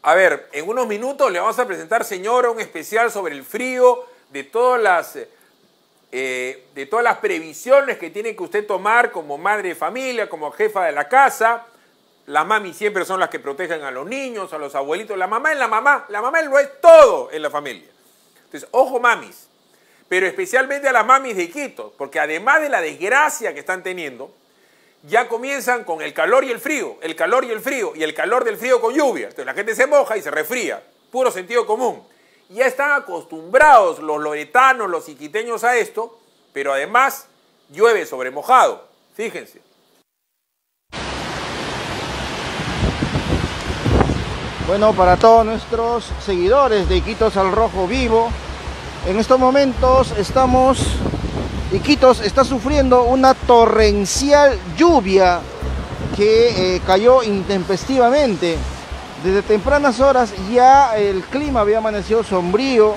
A ver, en unos minutos le vamos a presentar, señora, un especial sobre el frío, de todas las previsiones que tiene que usted tomar como madre de familia, como jefa de la casa. Las mamis siempre son las que protegen a los niños, a los abuelitos. La mamá es la mamá. La mamá lo es todo en la familia. Entonces, ojo mamis, pero especialmente a las mamis de Iquitos, porque además de la desgracia que están teniendo, ya comienzan con el calor y el frío, el calor y el frío, y el calor del frío con lluvia. Entonces la gente se moja y se resfría, puro sentido común. Ya están acostumbrados los loretanos, los iquiteños a esto, pero además llueve sobre mojado, fíjense. Bueno, para todos nuestros seguidores de Iquitos al Rojo Vivo, en estos momentos Iquitos está sufriendo una torrencial lluvia que cayó intempestivamente. Desde tempranas horas ya el clima había amanecido sombrío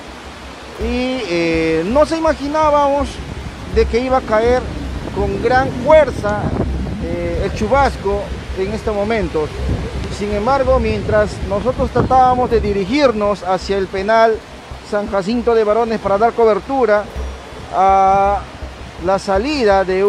y no se imaginábamos de que iba a caer con gran fuerza el chubasco en estos momentos. Sin embargo, mientras nosotros tratábamos de dirigirnos hacia el penal San Jacinto de Varones para dar cobertura a la salida de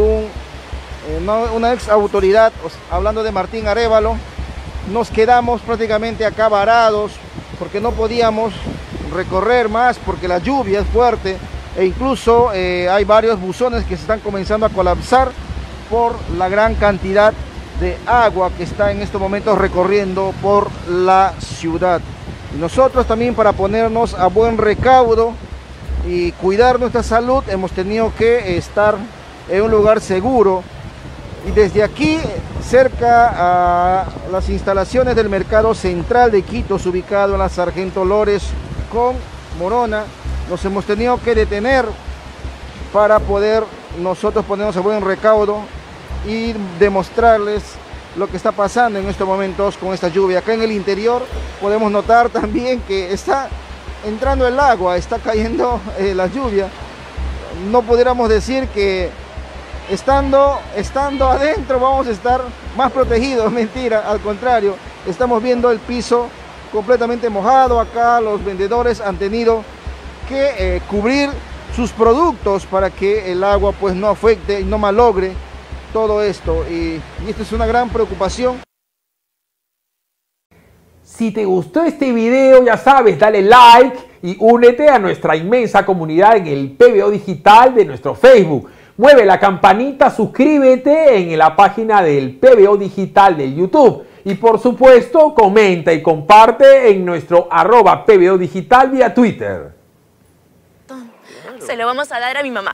una ex autoridad, hablando de Martín Arévalo, nos quedamos prácticamente acá varados porque no podíamos recorrer más porque la lluvia es fuerte e incluso hay varios buzones que se están comenzando a colapsar por la gran cantidad de agua que está en estos momentos recorriendo por la ciudad. Y nosotros también, para ponernos a buen recaudo y cuidar nuestra salud, hemos tenido que estar en un lugar seguro, y desde aquí, cerca a las instalaciones del mercado central de Iquitos, ubicado en la Sargento Lores con Morona, nos hemos tenido que detener para poder nosotros ponernos a buen recaudo y demostrarles lo que está pasando en estos momentos con esta lluvia. Acá en el interior podemos notar también que está entrando el agua, está cayendo la lluvia. No pudiéramos decir que estando adentro vamos a estar más protegidos, mentira, al contrario, estamos viendo el piso completamente mojado. Acá los vendedores han tenido que cubrir sus productos para que el agua pues no afecte y no malogre todo esto, y esto es una gran preocupación. Si te gustó este video, ya sabes, dale like y únete a nuestra inmensa comunidad en el PBO Digital de nuestro Facebook. Mueve la campanita, suscríbete en la página del PBO Digital de YouTube. Y por supuesto, comenta y comparte en nuestro @PBO Digital vía Twitter. Se lo vamos a dar a mi mamá.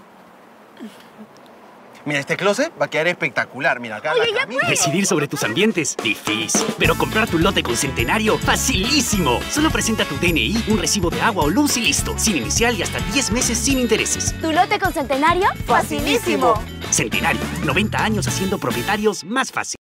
Mira, este closet va a quedar espectacular. Mira, acá Oye, la camisa. Decidir sobre tus ambientes, difícil. Pero comprar tu lote con Centenario, facilísimo. Solo presenta tu DNI, un recibo de agua o luz y listo. Sin inicial y hasta 10 meses sin intereses. ¿Tu lote con Centenario? ¡Facilísimo! Centenario, 90 años haciendo propietarios más fácil.